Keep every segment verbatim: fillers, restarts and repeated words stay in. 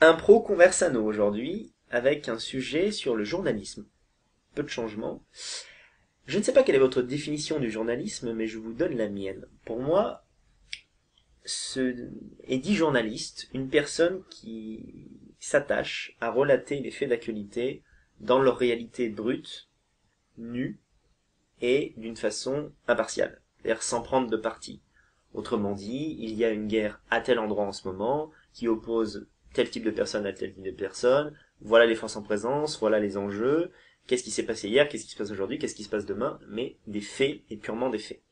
Impro Conversano aujourd'hui, avec un sujet sur le journalisme. Peu de changements. Je ne sais pas quelle est votre définition du journalisme, mais je vous donne la mienne. Pour moi, ce est dit journaliste, une personne qui s'attache à relater les faits d'actualité dans leur réalité brute, nue, et d'une façon impartiale, c'est-à-dire sans prendre de parti. Autrement dit, il y a une guerre à tel endroit en ce moment qui oppose tel type de personne à tel type de personne, voilà les forces en présence, voilà les enjeux, qu'est-ce qui s'est passé hier, qu'est-ce qui se passe aujourd'hui, qu'est-ce qui se passe demain, mais des faits et purement des faits.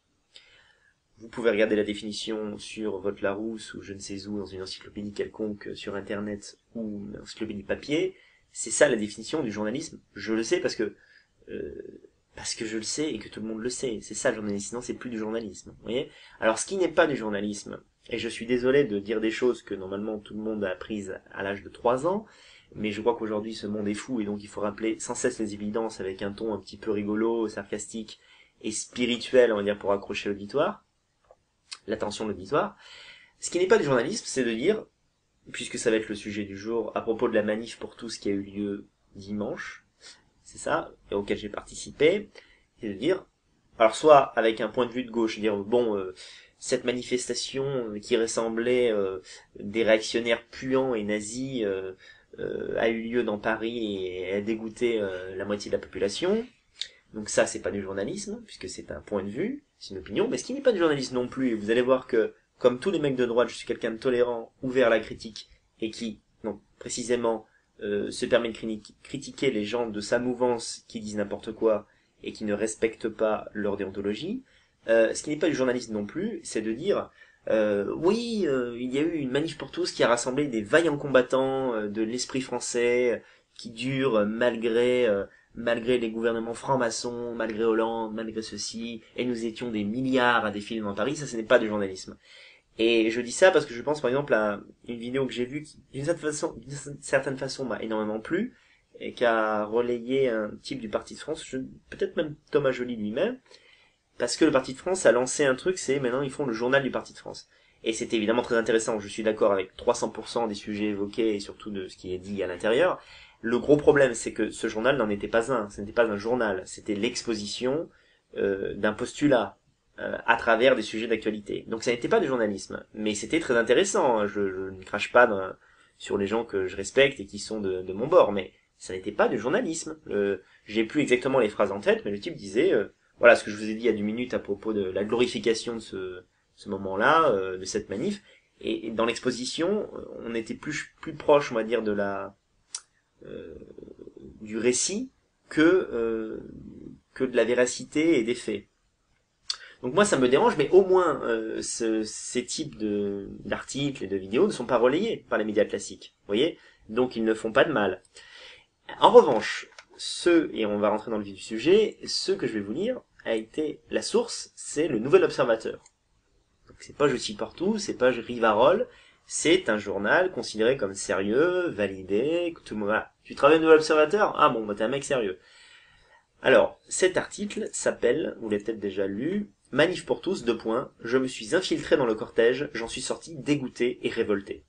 Vous pouvez regarder la définition sur votre Larousse ou je ne sais où, dans une encyclopédie quelconque sur internet ou une encyclopédie papier, c'est ça la définition du journalisme. Je le sais parce que euh, parce que je le sais et que tout le monde le sait. C'est ça le journalisme, sinon c'est plus du journalisme. Vous voyez ? Alors ce qui n'est pas du journalisme, et je suis désolé de dire des choses que normalement tout le monde a apprises à l'âge de trois ans, mais je crois qu'aujourd'hui ce monde est fou et donc il faut rappeler sans cesse les évidences avec un ton un petit peu rigolo, sarcastique et spirituel, on va dire, pour accrocher l'auditoire, l'attention de l'auditoire. Ce qui n'est pas du journalisme, c'est de dire, puisque ça va être le sujet du jour, à propos de la manif pour tous qui a eu lieu dimanche, c'est ça, et auquel j'ai participé, et de dire, alors soit avec un point de vue de gauche, dire bon, euh, cette manifestation qui ressemblait euh, des réactionnaires puants et nazis euh, euh, a eu lieu dans Paris et a dégoûté euh, la moitié de la population. Donc ça, c'est pas du journalisme, puisque c'est un point de vue, c'est une opinion, mais ce qui n'est pas du journalisme non plus, et vous allez voir que, comme tous les mecs de droite, je suis quelqu'un de tolérant, ouvert à la critique, et qui, non, précisément, Euh, se permet de critiquer les gens de sa mouvance qui disent n'importe quoi et qui ne respectent pas leur déontologie. Euh, ce qui n'est pas du journalisme non plus, c'est de dire euh, oui, euh, il y a eu une manif pour tous qui a rassemblé des vaillants combattants euh, de l'esprit français euh, qui dure euh, malgré euh, malgré les gouvernements francs-maçons, malgré Hollande, malgré ceci, et nous étions des milliards à défiler dans Paris. Ça, ce n'est pas du journalisme. Et je dis ça parce que je pense par exemple à une vidéo que j'ai vue qui, d'une certaine façon, d'une certaine façon, m'a énormément plu et qui a relayé un type du Parti de France, je, peut-être même Thomas Joly lui-même, parce que le Parti de France a lancé un truc, c'est maintenant ils font le journal du Parti de France. Et c'est évidemment très intéressant, je suis d'accord avec trois cents pour cent des sujets évoqués et surtout de ce qui est dit à l'intérieur. Le gros problème, c'est que ce journal n'en était pas un, ce n'était pas un journal, c'était l'exposition euh, d'un postulat euh, à travers des sujets d'actualité. Donc ça n'était pas du journalisme, mais c'était très intéressant. Hein. Je, je ne crache pas dans, sur les gens que je respecte et qui sont de, de mon bord, mais ça n'était pas du journalisme. Le, j'ai plus exactement les phrases en tête, mais le type disait, euh, voilà ce que je vous ai dit il y a deux minutes à propos de la glorification de ce, ce moment-là, euh, de cette manif. Et, et dans l'exposition, on était plus, plus proche, on va dire, de la euh, du récit que euh, que de la véracité et des faits. Donc moi ça me dérange, mais au moins euh, ce, ces types de d'articles et de vidéos ne sont pas relayés par les médias classiques, vous voyez, donc ils ne font pas de mal. En revanche, ce, et on va rentrer dans le vif du sujet, ce que je vais vous lire a été la source, c'est le Nouvel Observateur. Donc c'est pas Je suis partout, c'est pas Je Rivarol, c'est un journal considéré comme sérieux, validé, que tout le monde a. Tu travailles au Nouvel Observateur? Ah bon, bah t'es un mec sérieux. Alors, cet article s'appelle, vous l'avez peut-être déjà lu, Manif pour tous, deux points, je me suis infiltré dans le cortège, j'en suis sorti dégoûté et révolté.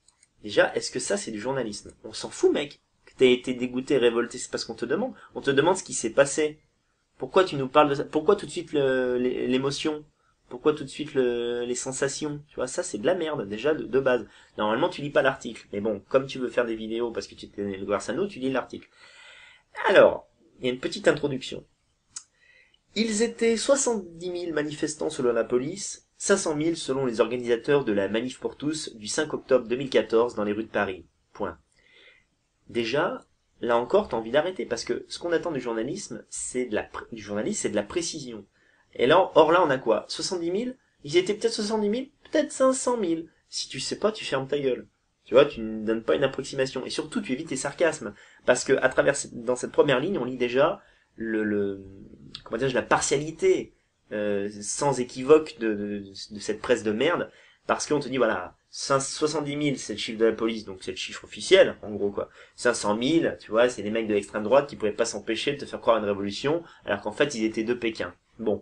Déjà, est-ce que ça c'est du journalisme? On s'en fout, mec, que t'aies été dégoûté et révolté, c'est parce qu'on te demande. On te demande ce qui s'est passé. Pourquoi tu nous parles de ça? Pourquoi tout de suite le, l'émotion? Pourquoi tout de suite le, les sensations? Tu vois, ça c'est de la merde, déjà, de, de base. Normalement, tu lis pas l'article. Mais bon, comme tu veux faire des vidéos parce que tu t'es le Guarsano, tu lis l'article. Alors, il y a une petite introduction. Ils étaient soixante-dix mille manifestants selon la police, cinq cent mille selon les organisateurs de la Manif pour tous du cinq octobre deux mille quatorze dans les rues de Paris. Point. Déjà, là encore, t'as envie d'arrêter, parce que ce qu'on attend du journalisme, c'est de la, du journaliste, c'est de la précision. Et là, or là, on a quoi? soixante-dix mille? Ils étaient peut-être soixante-dix mille? Peut-être cinq cent mille. Si tu sais pas, tu fermes ta gueule. Tu vois, tu ne donnes pas une approximation. Et surtout, tu évites les sarcasmes. Parce que, à travers, dans cette première ligne, on lit déjà le, le, comment dire, la partialité, euh, sans équivoque de, de, de cette presse de merde. Parce qu'on te dit, voilà, soixante-dix mille, c'est le chiffre de la police, donc c'est le chiffre officiel, en gros, quoi. cinq cent mille, tu vois, c'est les mecs de l'extrême droite qui pouvaient pas s'empêcher de te faire croire à une révolution, alors qu'en fait, ils étaient de Pékin. Bon.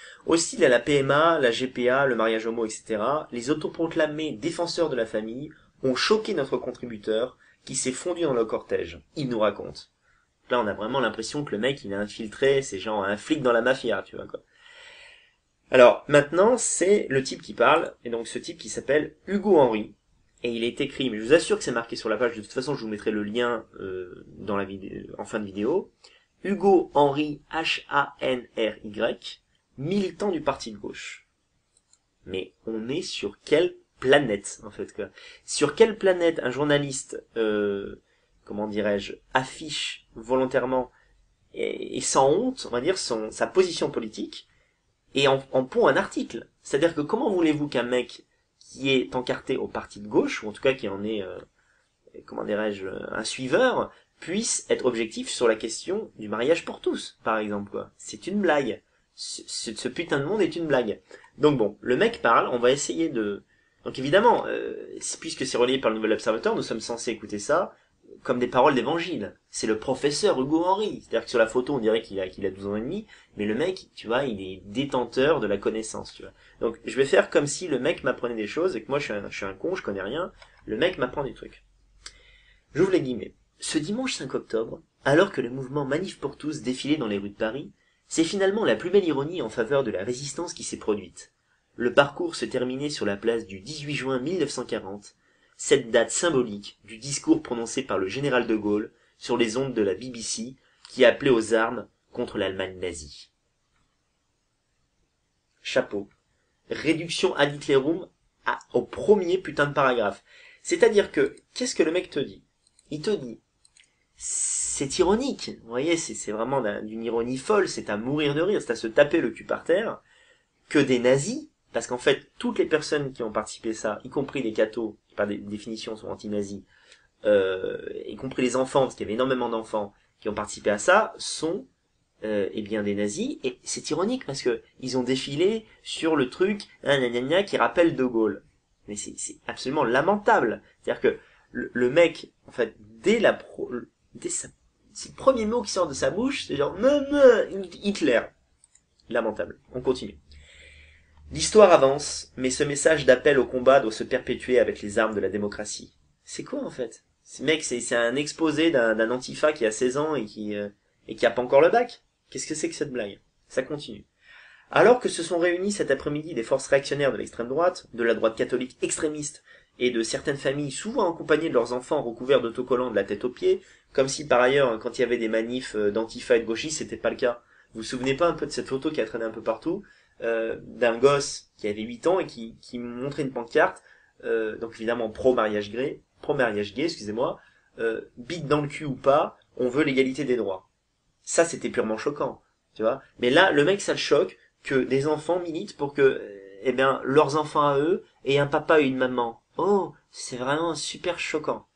Hostiles à la P M A, la G P A, le mariage homo, et cetera, les autoproclamés défenseurs de la famille ont choqué notre contributeur qui s'est fondu dans le cortège. Il nous raconte. Là, on a vraiment l'impression que le mec, il a infiltré, c'est genre un flic dans la mafia, tu vois, quoi. Alors, maintenant, c'est le type qui parle, et donc ce type qui s'appelle Hugo Henry, et il est écrit, mais je vous assure que c'est marqué sur la page, de toute façon, je vous mettrai le lien euh, dans la vidéo, en fin de vidéo. Hugo Henry, H A N R Y, militant du parti de gauche. Mais on est sur quelle planète, en fait, quoi. Sur quelle planète un journaliste, euh, comment dirais-je, affiche volontairement et, et sans honte, on va dire, son, sa position politique, et en, en pond un article. C'est-à-dire que comment voulez-vous qu'un mec qui est encarté au parti de gauche, ou en tout cas qui en est, euh, comment dirais-je, un suiveur, puisse être objectif sur la question du mariage pour tous, par exemple, quoi. C'est une blague. Ce, ce, ce putain de monde est une blague. Donc bon, le mec parle, on va essayer de... Donc évidemment, euh, puisque c'est relayé par le Nouvel Observateur, nous sommes censés écouter ça comme des paroles d'évangile. C'est le professeur Hugo Henry. C'est-à-dire que sur la photo, on dirait qu'il a, qu'il a douze ans et demi, mais le mec, tu vois, il est détenteur de la connaissance, tu vois. Donc, je vais faire comme si le mec m'apprenait des choses, et que moi, je suis un, je suis un con, je connais rien. Le mec m'apprend des trucs. J'ouvre les guillemets. Ce dimanche cinq octobre, alors que le mouvement Manif pour tous défilait dans les rues de Paris, c'est finalement la plus belle ironie en faveur de la résistance qui s'est produite. Le parcours se terminait sur la place du dix-huit juin mille neuf cent quarante, cette date symbolique du discours prononcé par le général de Gaulle sur les ondes de la B B C qui appelait aux armes contre l'Allemagne nazie. Chapeau. Réduction ad Hitlerum à, au premier putain de paragraphe. C'est-à-dire que, qu'est-ce que le mec te dit? Il te dit, c'est ironique, vous voyez, c'est, c'est vraiment d'une ironie folle, c'est à mourir de rire, c'est à se taper le cul par terre, que des nazis, parce qu'en fait, toutes les personnes qui ont participé à ça, y compris les cathos, qui par définition sont anti-nazis, euh, y compris les enfants, parce qu'il y avait énormément d'enfants qui ont participé à ça, sont euh, eh bien des nazis, et c'est ironique parce que ils ont défilé sur le truc hein, gna, gna, gna, qui rappelle De Gaulle. Mais c'est, c'est absolument lamentable. C'est-à-dire que le, le mec, en fait, dès la pro, dès sa, ses premiers mots qui sortent de sa bouche, c'est genre Hitler. Lamentable. On continue. L'histoire avance, mais ce message d'appel au combat doit se perpétuer avec les armes de la démocratie. C'est quoi en fait? Ce mec, c'est, c'est un exposé d'un, d'un antifa qui a seize ans et qui euh, et qui a pas encore le bac. Qu'est-ce que c'est que cette blague? Ça continue. Alors que se sont réunis cet après-midi des forces réactionnaires de l'extrême droite, de la droite catholique extrémiste et de certaines familles souvent accompagnées de leurs enfants recouverts d'autocollants de la tête aux pieds, comme si par ailleurs, quand il y avait des manifs d'antifa et de gauchistes, c'était pas le cas. Vous vous souvenez pas un peu de cette photo qui a traîné un peu partout, euh, d'un gosse qui avait huit ans et qui, qui montrait une pancarte, euh, donc évidemment pro-mariage gay, pro-mariage gay, excusez-moi, euh, bite dans le cul ou pas, on veut l'égalité des droits. Ça, c'était purement choquant, tu vois. Mais là, le mec, ça le choque que des enfants militent pour que, eh bien, leurs enfants à eux aient un papa et une maman. Oh, c'est vraiment super choquant.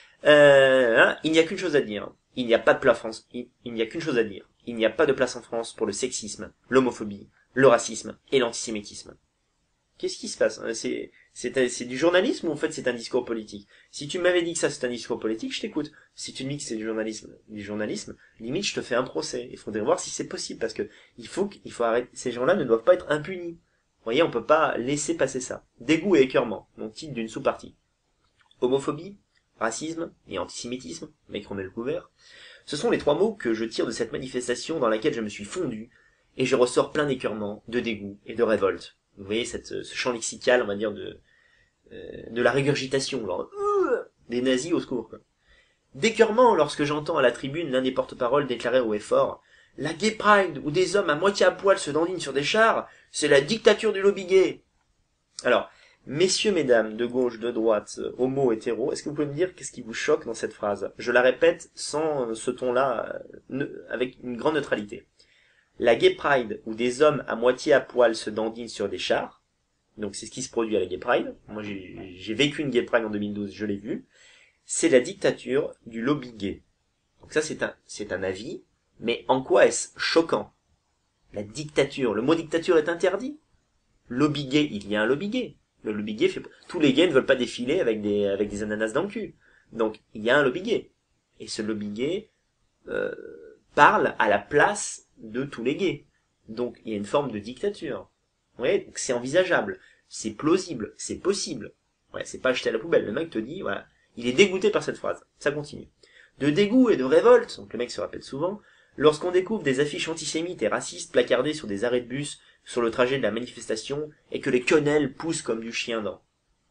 Euh, hein, il n'y a qu'une chose à dire. Il n'y a pas de place en France. Il, il n'y a qu'une chose à dire. Il n'y a pas de place en France pour le sexisme, l'homophobie, le racisme et l'antisémitisme. Qu'est-ce qui se passe? C'est, c'est, c'est du journalisme ou en fait c'est un discours politique? Si tu m'avais dit que ça c'est un discours politique, je t'écoute. Si tu me dis que c'est du journalisme, du journalisme, limite je te fais un procès. Il faudrait voir si c'est possible parce que il faut qu'il faut arrêter. Ces gens-là ne doivent pas être impunis. Vous voyez, on peut pas laisser passer ça. Dégoût et écœurement, donc titre d'une sous-partie. Homophobie, racisme et antisémitisme, mec remet le couvert. Ce sont les trois mots que je tire de cette manifestation dans laquelle je me suis fondu et je ressors plein d'écœurement, de dégoût et de révolte. Vous voyez cette, ce champ lexical, on va dire, de, euh, de la régurgitation, genre, euh, des nazis au secours, quoi. D'écœurement lorsque j'entends à la tribune l'un des porte-paroles déclarer haut et fort « La gay pride, où des hommes à moitié à poil se dandinent sur des chars, c'est la dictature du lobby gay !» Alors, messieurs, mesdames, de gauche, de droite, homo, hétéro, est-ce que vous pouvez me dire qu'est-ce qui vous choque dans cette phrase? Je la répète sans ce ton-là, euh, avec une grande neutralité. La gay pride, où des hommes à moitié à poil se dandinent sur des chars, donc c'est ce qui se produit à la gay pride, moi j'ai, j'ai vécu une gay pride en deux mille douze, je l'ai vu, c'est la dictature du lobby gay. Donc ça c'est un, c'est un avis, mais en quoi est-ce choquant? La dictature, le mot dictature est interdit. Lobby gay, il y a un lobby gay. Le lobby gay fait, tous les gays ne veulent pas défiler avec des, avec des ananas dans le cul. Donc il y a un lobby gay. Et ce lobby gay, euh, parle à la place de tous les gays. Donc il y a une forme de dictature. Vous voyez, c'est envisageable, c'est plausible, c'est possible. Ouais, c'est pas jeté à la poubelle. Le mec te dit, voilà, il est dégoûté par cette phrase. Ça continue. De dégoût et de révolte, donc le mec se répète souvent, lorsqu'on découvre des affiches antisémites et racistes placardées sur des arrêts de bus sur le trajet de la manifestation et que les quenelles poussent comme du chien dent.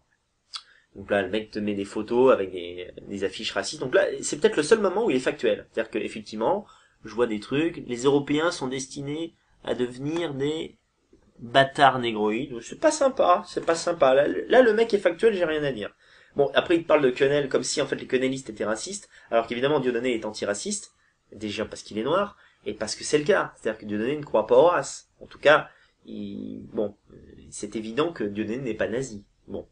Donc là, le mec te met des photos avec des, des affiches racistes. Donc là, c'est peut-être le seul moment où il est factuel. C'est-à-dire qu'effectivement, je vois des trucs, les Européens sont destinés à devenir des bâtards négroïdes. C'est pas sympa, c'est pas sympa. Là, là, le mec est factuel, j'ai rien à dire. Bon, après, il parle de quenelles comme si, en fait, les quenellistes étaient racistes, alors qu'évidemment, Dieudonné est antiraciste, déjà parce qu'il est noir, et parce que c'est le cas. C'est-à-dire que Dieudonné ne croit pas aux races. En tout cas, il... bon, c'est évident que Dieudonné n'est pas nazi. Bon.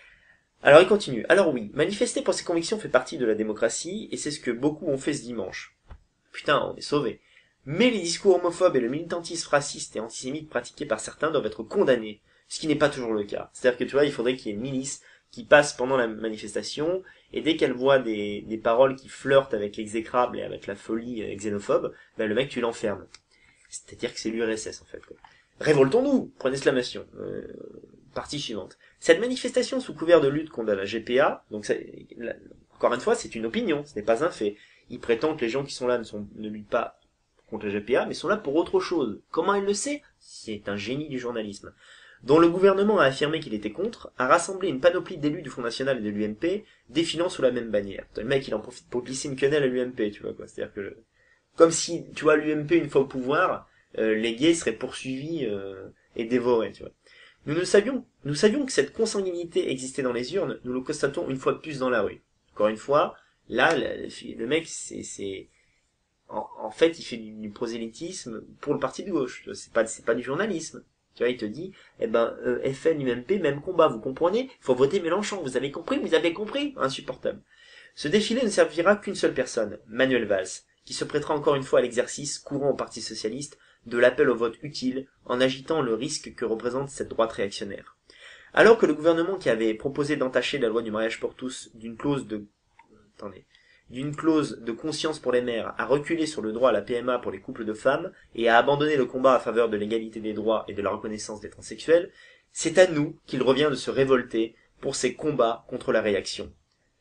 Alors il continue. Alors oui, manifester pour ses convictions fait partie de la démocratie, et c'est ce que beaucoup ont fait ce dimanche. Putain, on est sauvés. Mais les discours homophobes et le militantisme raciste et antisémite pratiqués par certains doivent être condamnés, ce qui n'est pas toujours le cas. C'est-à-dire que tu vois, il faudrait qu'il y ait une milice qui passe pendant la manifestation, et dès qu'elle voit des, des paroles qui flirtent avec l'exécrable et avec la folie xénophobe, ben le mec tu l'enfermes. C'est-à-dire que c'est l'U R S S en fait. Quoi. Révoltons-nous, point d'exclamation. Euh, partie suivante. Cette manifestation sous couvert de lutte contre la G P A, donc ça, là, encore une fois, c'est une opinion, ce n'est pas un fait. Il prétend que les gens qui sont là ne, sont, ne luttent pas contre la G P A, mais sont là pour autre chose. Comment il le sait? C'est un génie du journalisme. Dont le gouvernement a affirmé qu'il était contre, a rassemblé une panoplie d'élus du Front National et de l'U M P, défilant sous la même bannière. Le mec, il en profite pour glisser une quenelle à l'U M P, tu vois quoi. C'est-à-dire que, comme si, tu vois, l'U M P, une fois au pouvoir, euh, les gays seraient poursuivis euh, et dévorés, tu vois. Nous ne savions, nous savions que cette consanguinité existait dans les urnes, nous le constatons une fois de plus dans la rue. Encore une fois, là, le, le mec, c'est, c'est, en, en fait, il fait du, du prosélytisme pour le parti de gauche. C'est pas, c'est pas du journalisme. Tu vois, il te dit, eh ben, euh, F N, U M P, même combat, vous comprenez? Il faut voter Mélenchon, vous avez compris? Vous avez compris? Insupportable. Ce défilé ne servira qu'une seule personne, Manuel Valls, qui se prêtera encore une fois à l'exercice, courant au Parti Socialiste, de l'appel au vote utile, en agitant le risque que représente cette droite réactionnaire. Alors que le gouvernement qui avait proposé d'entacher la loi du mariage pour tous d'une clause de, attendez, d'une clause de conscience pour les mères a reculé sur le droit à la P M A pour les couples de femmes et a abandonné le combat à faveur de l'égalité des droits et de la reconnaissance des transsexuels, c'est à nous qu'il revient de se révolter pour ces combats contre la réaction.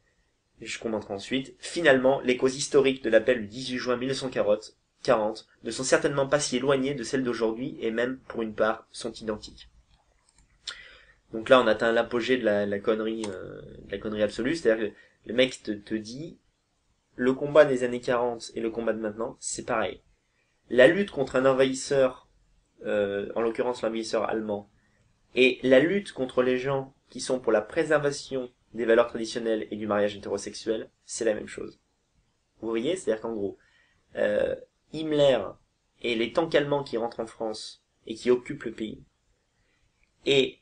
Et je commenterai ensuite. Finalement, les causes historiques de l'appel du dix-huit juin mille neuf cent quarante ne sont certainement pas si éloignées de celles d'aujourd'hui et même, pour une part, sont identiques. Donc là, on atteint l'apogée de la, la connerie, euh, de la connerie absolue, c'est-à-dire que le mec te, te dit, le combat des années quarante et le combat de maintenant, c'est pareil. La lutte contre un envahisseur, euh, en l'occurrence l'envahisseur allemand, et la lutte contre les gens qui sont pour la préservation des valeurs traditionnelles et du mariage hétérosexuel, c'est la même chose. Vous voyez, c'est-à-dire qu'en gros, euh, Himmler et les tanks allemands qui rentrent en France et qui occupent le pays, et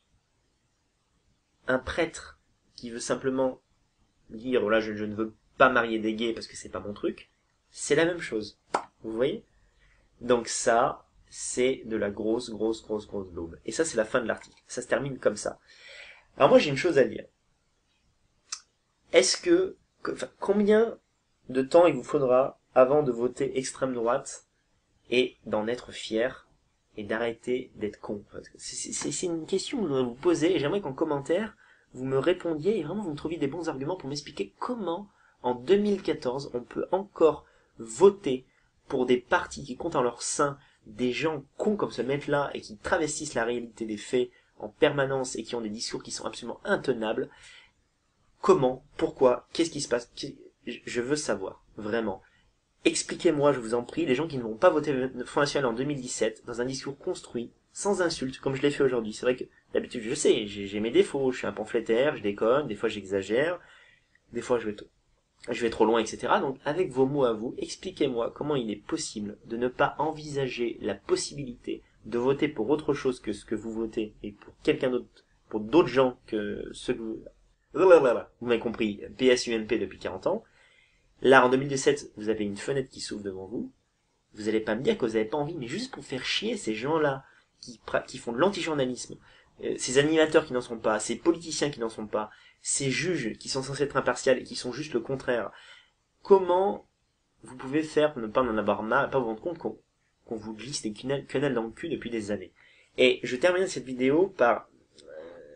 un prêtre qui veut simplement dire voilà, je, je ne veux pas marier des gays parce que c'est pas mon truc, c'est la même chose. Vous voyez? Donc ça, c'est de la grosse, grosse, grosse, grosse daube. Et ça, c'est la fin de l'article. Ça se termine comme ça. Alors moi, j'ai une chose à dire. Est-ce que, que enfin, combien de temps il vous faudra avant de voter extrême droite et d'en être fier et d'arrêter d'être con? C'est, c'est, c'est une question que je voudrais vous poser et j'aimerais qu'en commentaire, vous me répondiez et vraiment vous me trouviez des bons arguments pour m'expliquer comment, en deux mille quatorze, on peut encore voter pour des partis qui comptent en leur sein des gens cons comme ce mec-là et qui travestissent la réalité des faits en permanence et qui ont des discours qui sont absolument intenables. Comment? Pourquoi? Qu'est-ce qui se passe? Je veux savoir, vraiment. Expliquez-moi, je vous en prie, les gens qui ne vont pas voter le Front National en deux mille dix-sept, dans un discours construit, sans insultes, comme je l'ai fait aujourd'hui. C'est vrai que, d'habitude, je sais, j'ai, j'ai mes défauts, je suis un pamphlétaire, je déconne, des fois j'exagère, des fois je vais, t- je vais trop loin, et cetera. Donc, avec vos mots à vous, expliquez-moi comment il est possible de ne pas envisager la possibilité de voter pour autre chose que ce que vous votez, et pour quelqu'un d'autre, pour d'autres gens que ceux que vous... Vous m'avez compris, P S U M P depuis quarante ans. Là, en deux mille dix-sept, vous avez une fenêtre qui s'ouvre devant vous. Vous allez pas me dire que vous avez pas envie, mais juste pour faire chier ces gens-là qui, qui font de l'antijournalisme, euh, ces animateurs qui n'en sont pas, ces politiciens qui n'en sont pas, ces juges qui sont censés être impartiaux et qui sont juste le contraire. Comment vous pouvez faire pour ne pas en avoir marre, pas vous rendre compte qu'on, qu'on vous glisse des quenelles, quenelles dans le cul depuis des années? Et je termine cette vidéo par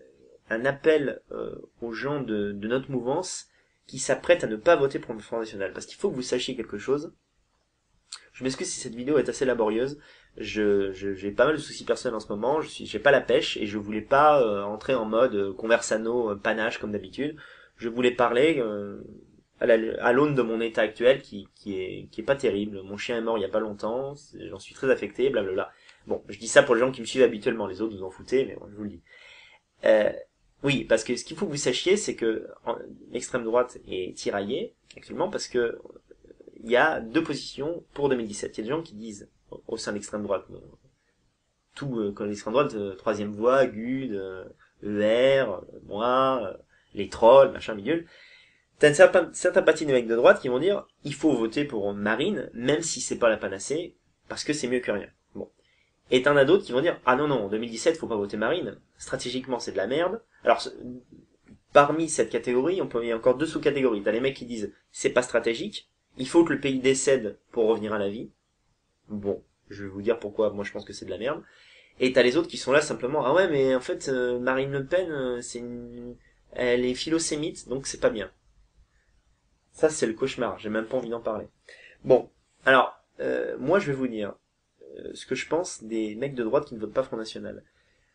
un appel euh, aux gens de, de notre mouvance qui s'apprêtent à ne pas voter pour le Front National. Parce qu'il faut que vous sachiez quelque chose. Je m'excuse si cette vidéo est assez laborieuse. Je, je j'ai pas mal de soucis personnels en ce moment. Je suis, j'ai pas la pêche et je voulais pas euh, entrer en mode euh, conversano euh, panache comme d'habitude. Je voulais parler euh, à, la, à l'aune de mon état actuel qui, qui est, qui est pas terrible. Mon chien est mort il y a pas longtemps. J'en suis très affecté. Blablabla. Bon, je dis ça pour les gens qui me suivent habituellement. Les autres vous en foutez, mais bon, je vous le dis. Euh, oui, parce que ce qu'il faut que vous sachiez, c'est que en, l'extrême droite est tiraillée actuellement parce que il y a deux positions pour deux mille dix-sept. Il y a des gens qui disent, au sein de l'extrême droite, tout, euh, quand l'extrême droite, euh, troisième voie, G U D, euh, E R, euh, moi, euh, les trolls, machin, bidule. T'as une certain, certains partis de mecs de droite qui vont dire, il faut voter pour Marine, même si c'est pas la panacée, parce que c'est mieux que rien. Bon. Et t'en as d'autres qui vont dire, ah non, non, en deux mille dix-sept, faut pas voter Marine. Stratégiquement, c'est de la merde. Alors, parmi cette catégorie, on peut, il y a encore deux sous-catégories. T'as les mecs qui disent, c'est pas stratégique, il faut que le pays décède pour revenir à la vie. Bon, je vais vous dire pourquoi moi je pense que c'est de la merde. Et t'as les autres qui sont là simplement, ah ouais mais en fait euh, Marine Le Pen, euh, c'est une... elle est philosémite, donc c'est pas bien. Ça c'est le cauchemar, j'ai même pas envie d'en parler. Bon, alors, euh, moi je vais vous dire euh, ce que je pense des mecs de droite qui ne votent pas Front National.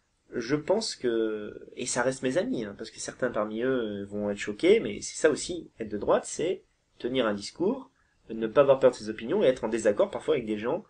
Je pense que, et ça reste mes amis, hein, parce que certains parmi eux vont être choqués, mais c'est ça aussi, être de droite, c'est tenir un discours, ne pas avoir peur de ses opinions et être en désaccord parfois avec des gens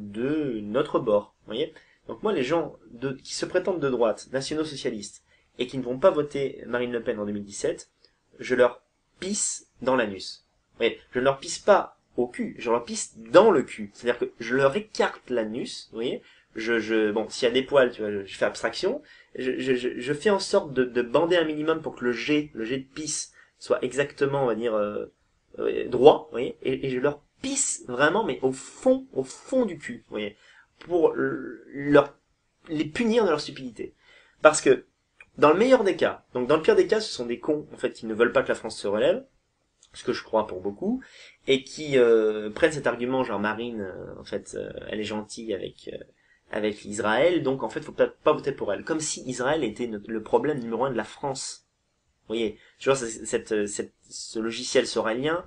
de notre bord. Vous voyez ? Donc moi, les gens de, qui se prétendent de droite, nationaux-socialistes, et qui ne vont pas voter Marine Le Pen en deux mille dix-sept, je leur pisse dans l'anus. Vous voyez ? Je ne leur pisse pas au cul, je leur pisse dans le cul. C'est-à-dire que je leur écarte l'anus, vous voyez ? Je, je, bon, s'il y a des poils, tu vois, je, je fais abstraction. Je, je, je, je fais en sorte de, de bander un minimum pour que le jet, le jet de pisse, soit exactement, on va dire, euh, euh, droit, vous voyez, et, et je leur pisse vraiment, mais au fond, au fond du cul, vous voyez, pour leur, les punir de leur stupidité. Parce que, dans le meilleur des cas, donc dans le pire des cas, ce sont des cons, en fait, qui ne veulent pas que la France se relève, ce que je crois pour beaucoup, et qui euh, prennent cet argument, genre Marine, euh, en fait, euh, elle est gentille avec... Euh, avec Israël, donc en fait, faut peut-être pas voter pour elle. Comme si Israël était le problème numéro un de la France. Vous voyez, tu vois, cette, cette, ce logiciel sorélien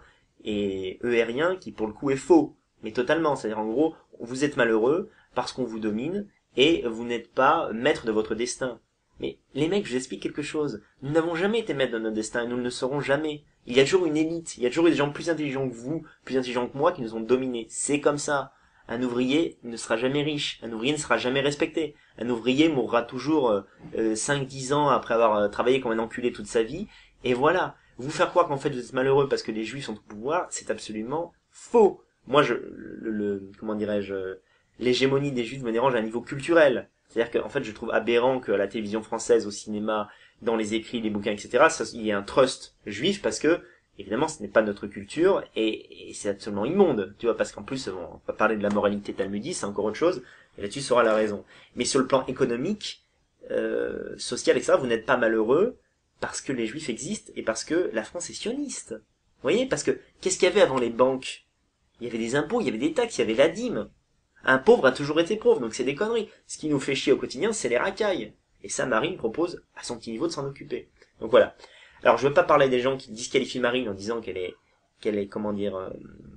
et eurien qui, pour le coup, est faux. Mais totalement. C'est-à-dire, en gros, vous êtes malheureux parce qu'on vous domine et vous n'êtes pas maître de votre destin. Mais les mecs, je vous explique quelque chose. Nous n'avons jamais été maîtres de notre destin et nous ne le serons jamais. Il y a toujours une élite. Il y a toujours des gens plus intelligents que vous, plus intelligents que moi qui nous ont dominés. C'est comme ça. Un ouvrier ne sera jamais riche, un ouvrier ne sera jamais respecté, un ouvrier mourra toujours euh, cinq dix ans après avoir euh, travaillé comme un enculé toute sa vie, et voilà. Vous faire croire qu'en fait vous êtes malheureux parce que les juifs sont au pouvoir, c'est absolument faux. Moi, je, le, le comment dirais-je, l'hégémonie des juifs me dérange à un niveau culturel. C'est-à-dire qu'en fait je trouve aberrant que à la télévision française, au cinéma, dans les écrits, les bouquins, et cetera, ça, il y ait un trust juif parce que évidemment, ce n'est pas notre culture, et, et c'est absolument immonde, tu vois, parce qu'en plus, on va parler de la moralité talmudique, c'est encore autre chose, et là-dessus sera la raison. Mais sur le plan économique, euh, social, et cetera, vous n'êtes pas malheureux parce que les juifs existent, et parce que la France est sioniste. Vous voyez, parce que, qu'est-ce qu'il y avait avant les banques? Il y avait des impôts, il y avait des taxes, il y avait la dîme. Un pauvre a toujours été pauvre, donc c'est des conneries. Ce qui nous fait chier au quotidien, c'est les racailles. Et ça, Marine propose, à son petit niveau, de s'en occuper. Donc voilà. Alors, je veux pas parler des gens qui disqualifient Marine en disant qu'elle est, qu'elle est, comment dire, euh,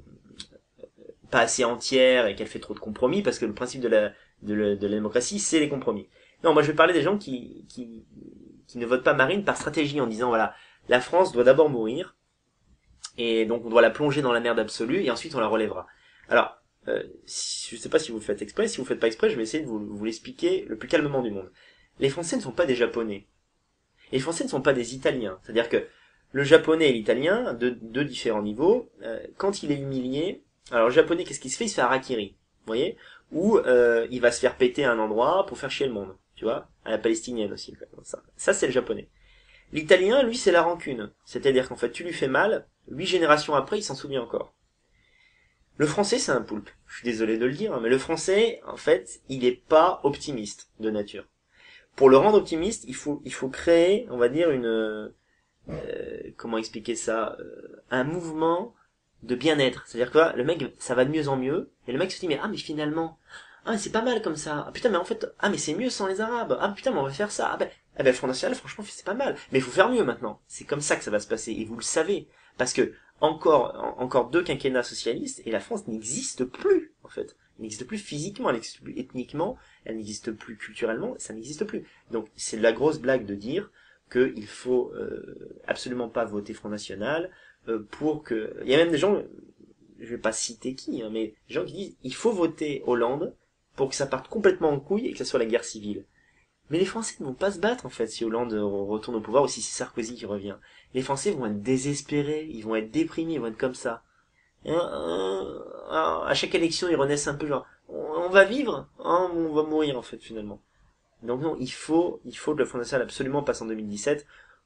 pas assez entière et qu'elle fait trop de compromis, parce que le principe de la, de la, de la démocratie, c'est les compromis. Non, moi, je vais parler des gens qui, qui, qui ne votent pas Marine par stratégie en disant, voilà, la France doit d'abord mourir, et donc on doit la plonger dans la merde absolue, et ensuite on la relèvera. Alors, euh, si, je sais pas si vous le faites exprès, si vous le faites pas exprès, je vais essayer de vous, vous l'expliquer le plus calmement du monde. Les Français ne sont pas des Japonais. Et les Français ne sont pas des Italiens. C'est-à-dire que le japonais et l'italien, de deux différents niveaux, euh, quand il est humilié, alors le japonais, qu'est-ce qu'il se fait? Il se fait harakiri, vous voyez? Ou euh, il va se faire péter à un endroit pour faire chier le monde, tu vois? À la palestinienne aussi. Ça, ça c'est le japonais. L'italien, lui, c'est la rancune. C'est-à-dire qu'en fait, tu lui fais mal, huit générations après, il s'en souvient encore. Le français, c'est un poulpe. Je suis désolé de le dire, mais le français, en fait, il est pas optimiste de nature. Pour le rendre optimiste, il faut, il faut créer, on va dire, une, euh, comment expliquer ça, euh, un mouvement de bien-être. C'est-à-dire que le mec, ça va de mieux en mieux, et le mec se dit, mais ah, mais finalement, ah, mais c'est pas mal comme ça. Ah, putain, mais en fait, ah, mais c'est mieux sans les Arabes. Ah, putain, mais on va faire ça. Ah, ben, Eh ben, le Front National, franchement, c'est pas mal. Mais il faut faire mieux maintenant. C'est comme ça que ça va se passer. Et vous le savez. Parce que, encore, en- encore deux quinquennats socialistes, et la France n'existe plus, en fait. Elle n'existe plus physiquement, elle n'existe plus ethniquement, elle n'existe plus culturellement, ça n'existe plus. Donc, c'est la grosse blague de dire qu'il faut euh, absolument pas voter Front National euh, pour que... Il y a même des gens, je vais pas citer qui, hein, mais des gens qui disent il faut voter Hollande pour que ça parte complètement en couille et que ça soit la guerre civile. Mais les Français ne vont pas se battre en fait si Hollande retourne au pouvoir ou si c'est Sarkozy qui revient. Les Français vont être désespérés, ils vont être déprimés, ils vont être comme ça. Et, euh, à chaque élection, ils renaissent un peu genre on va vivre, hein, on va mourir en fait finalement. Donc non, il faut, il faut que le Front National absolument passe en deux mille dix-sept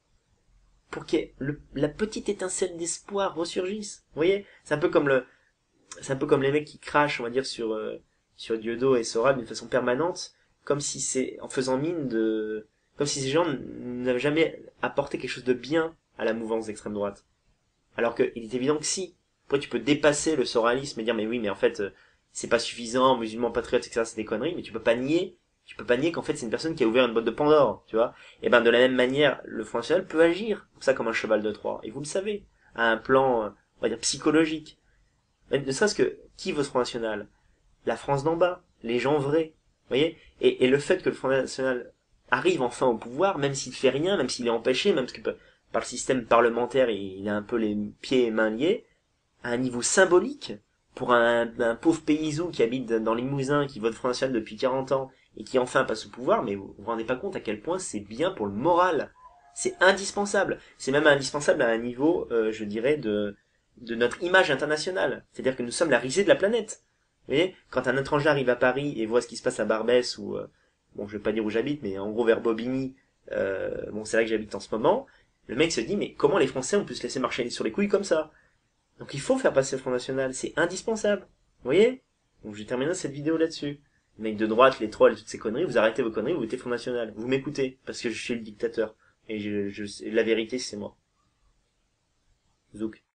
pour que le, la petite étincelle d'espoir ressurgisse. Vous voyez, c'est un peu comme le, c'est un peu comme les mecs qui crachent, on va dire sur euh, sur Dieudo et Soral d'une façon permanente, comme si c'est en faisant mine de, comme si ces gens n'avaient jamais apporté quelque chose de bien à la mouvance d'extrême droite. Alors qu'il est évident que si. Après, tu peux dépasser le soralisme et dire mais oui, mais en fait, euh, c'est pas suffisant, musulmans patriotes, et cetera. C'est des conneries, mais tu peux pas nier. Tu peux pas nier qu'en fait c'est une personne qui a ouvert une boîte de Pandore, tu vois. Et ben de la même manière, le Front National peut agir comme ça comme un cheval de Troie. Et vous le savez, à un plan, euh, on va dire psychologique. Ne serait-ce que qui veut ce Front National? La France d'en bas, les gens vrais. Vous voyez, et, et le fait que le Front National arrive enfin au pouvoir, même s'il fait rien, même s'il est empêché, même parce que par le système parlementaire, il a un peu les pieds et mains liés, à un niveau symbolique, pour un, un pauvre paysou qui habite dans les Limousin, qui vote Front National depuis quarante ans, et qui enfin passe au pouvoir, mais vous vous rendez pas compte à quel point c'est bien pour le moral. C'est indispensable. C'est même indispensable à un niveau, euh, je dirais, de, de notre image internationale. C'est-à-dire que nous sommes la risée de la planète. Vous voyez, quand un étranger arrive à Paris et voit ce qui se passe à Barbès, ou, euh, bon, je vais pas dire où j'habite, mais en gros vers Bobigny, euh, bon, c'est là que j'habite en ce moment, le mec se dit, mais comment les Français ont pu se laisser marcher sur les couilles comme ça? Donc il faut faire passer le Front National, c'est indispensable. Vous voyez? Donc je terminerai cette vidéo là-dessus. Les mecs de droite, les trolls et toutes ces conneries, vous arrêtez vos conneries, vous votez Front National. Vous m'écoutez, parce que je suis le dictateur. Et je, je, la vérité, c'est moi. Zouk.